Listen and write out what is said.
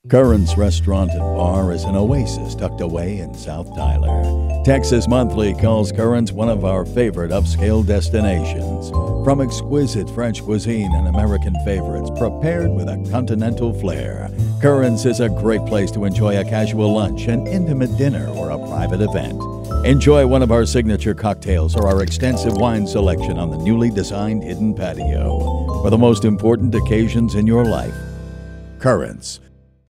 Currents Restaurant and Bar is an oasis tucked away in South Tyler. Texas Monthly calls Currents one of our favorite upscale destinations. From exquisite French cuisine and American favorites prepared with a continental flair, Currents is a great place to enjoy a casual lunch, an intimate dinner, or a private event. Enjoy one of our signature cocktails or our extensive wine selection on the newly designed hidden patio. For the most important occasions in your life, Currents.